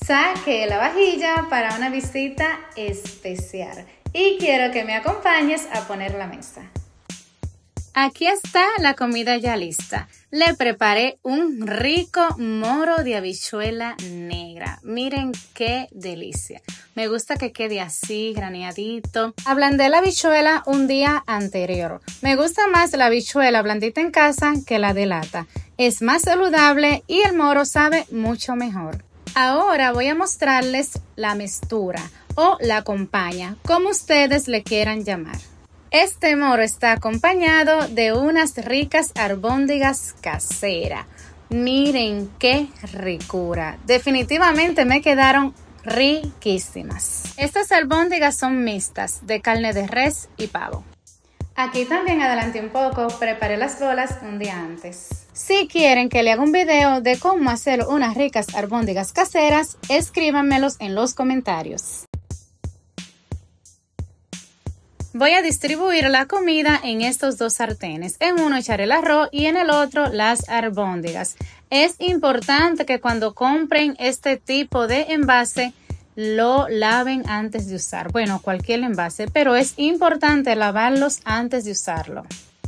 Saqué la vajilla para una visita especial y quiero que me acompañes a poner la mesa. Aquí está la comida ya lista. Le preparé un rico moro de habichuela negra. Miren qué delicia. Me gusta que quede así, graneadito. Ablandé la habichuela un día anterior. Me gusta más la habichuela blandita en casa que la de lata. Es más saludable y el moro sabe mucho mejor. Ahora voy a mostrarles la mezcla o la compañía, como ustedes le quieran llamar. Este moro está acompañado de unas ricas albóndigas caseras. Miren qué ricura. Definitivamente me quedaron riquísimas. Estas albóndigas son mixtas de carne de res y pavo. Aquí también adelanté un poco, preparé las bolas un día antes. Si quieren que le haga un video de cómo hacer unas ricas albóndigas caseras, escríbanmelos en los comentarios. Voy a distribuir la comida en estos dos sartenes. En uno echaré el arroz y en el otro las albóndigas. Es importante que cuando compren este tipo de envase lo laven antes de usar. Bueno, cualquier envase, pero es importante lavarlos antes de usarlo.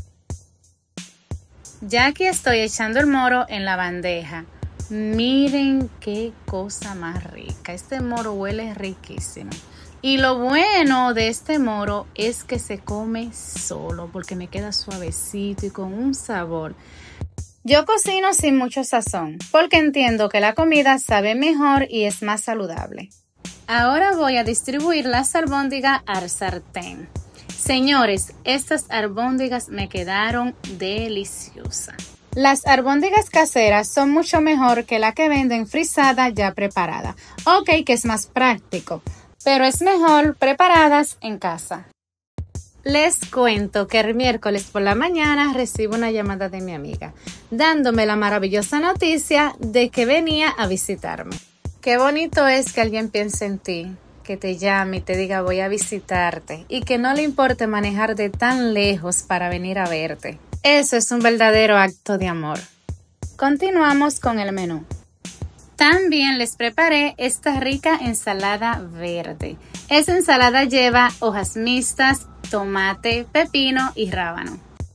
Ya aquí estoy echando el moro en la bandeja. Miren qué cosa más rica. Este moro huele riquísimo. Y lo bueno de este moro es que se come solo porque me queda suavecito y con un sabor. Yo cocino sin mucho sazón porque entiendo que la comida sabe mejor y es más saludable. Ahora voy a distribuir las albóndigas al sartén. Señores, estas albóndigas me quedaron deliciosas. Las albóndigas caseras son mucho mejor que la que venden frisada ya preparada. Ok, que es más práctico, pero es mejor preparadas en casa. Les cuento que el miércoles por la mañana recibo una llamada de mi amiga, dándome la maravillosa noticia de que venía a visitarme. Qué bonito es que alguien piense en ti, que te llame y te diga voy a visitarte y que no le importe manejar de tan lejos para venir a verte. Eso es un verdadero acto de amor. Continuamos con el menú. También les preparé esta rica ensalada verde. Esta ensalada lleva hojas mixtas, tomate, pepino y rábano.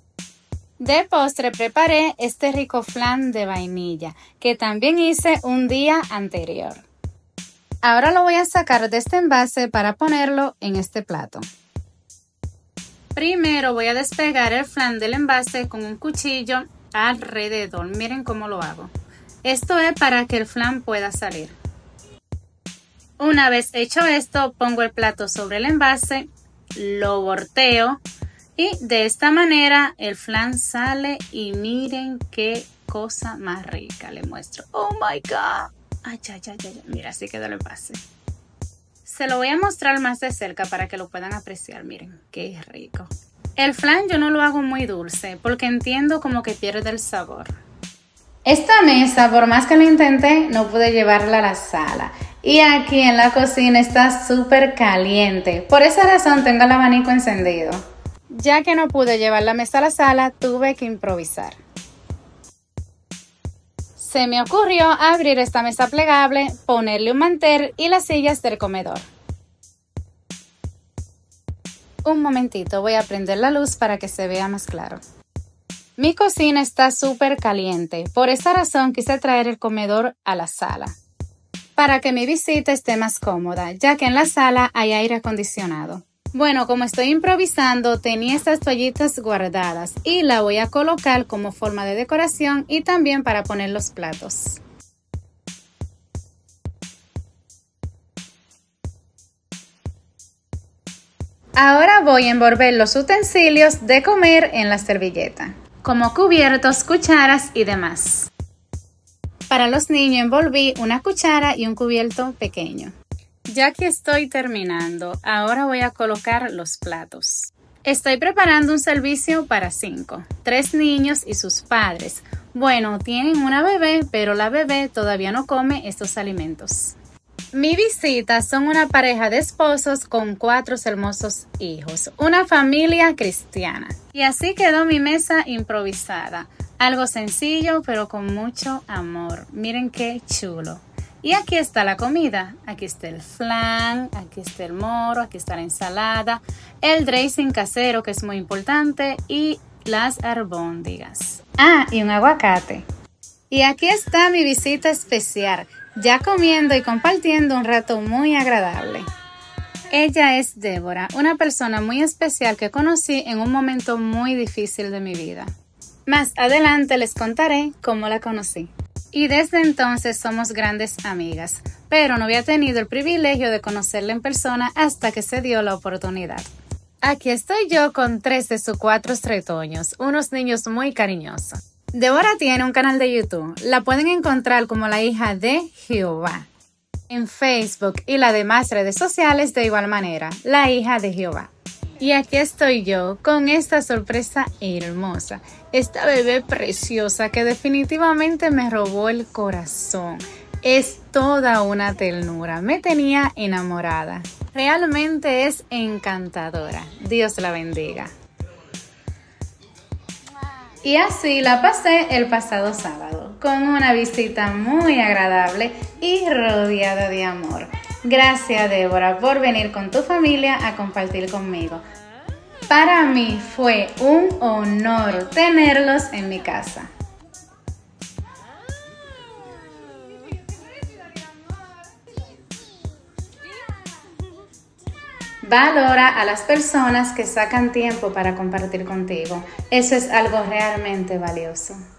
De postre preparé este rico flan de vainilla que también hice un día anterior. Ahora lo voy a sacar de este envase para ponerlo en este plato. Primero voy a despegar el flan del envase con un cuchillo alrededor. Miren cómo lo hago. Esto es para que el flan pueda salir. Una vez hecho esto, pongo el plato sobre el envase, lo volteo y de esta manera el flan sale y miren qué cosa más rica. Le muestro. ¡Oh my God! Ay, ay, ay, ay. Mira, así quedó el envase. Se lo voy a mostrar más de cerca para que lo puedan apreciar. Miren, qué rico. El flan yo no lo hago muy dulce porque entiendo como que pierde el sabor. Esta mesa, por más que lo intenté, no pude llevarla a la sala. Y aquí en la cocina está súper caliente. Por esa razón tengo el abanico encendido. Ya que no pude llevar la mesa a la sala, tuve que improvisar. Se me ocurrió abrir esta mesa plegable, ponerle un mantel y las sillas del comedor. Un momentito, voy a prender la luz para que se vea más claro. Mi cocina está súper caliente, por esa razón quise traer el comedor a la sala, para que mi visita esté más cómoda, ya que en la sala hay aire acondicionado. Bueno, como estoy improvisando, tenía estas toallitas guardadas y la voy a colocar como forma de decoración y también para poner los platos. Ahora voy a envolver los utensilios de comer en la servilleta, como cubiertos, cucharas y demás. Para los niños envolví una cuchara y un cubierto pequeño. Ya que estoy terminando, ahora voy a colocar los platos. Estoy preparando un servicio para 5, 3 niños y sus padres. Bueno, tienen una bebé, pero la bebé todavía no come estos alimentos. Mi visita son una pareja de esposos con 4 hermosos hijos, una familia cristiana. Y así quedó mi mesa improvisada. Algo sencillo, pero con mucho amor. Miren qué chulo. Y aquí está la comida. Aquí está el flan, aquí está el moro, aquí está la ensalada, el dressing casero, que es muy importante, y las albóndigas. Ah, y un aguacate. Y aquí está mi visita especial, ya comiendo y compartiendo un rato muy agradable. Ella es Débora, una persona muy especial que conocí en un momento muy difícil de mi vida. Más adelante les contaré cómo la conocí. Y desde entonces somos grandes amigas, pero no había tenido el privilegio de conocerla en persona hasta que se dio la oportunidad. Aquí estoy yo con 3 de sus 4 retoños, unos niños muy cariñosos. Débora tiene un canal de YouTube, la pueden encontrar como la hija de Jehová. En Facebook y las demás redes sociales de igual manera, la hija de Jehová. Y aquí estoy yo con esta sorpresa hermosa, esta bebé preciosa que definitivamente me robó el corazón. Es toda una ternura, me tenía enamorada. Realmente es encantadora. Dios la bendiga. Y así la pasé el pasado sábado, con una visita muy agradable y rodeada de amor. Gracias, Débora, por venir con tu familia a compartir conmigo. Para mí fue un honor tenerlos en mi casa. Valora a las personas que sacan tiempo para compartir contigo. Eso es algo realmente valioso.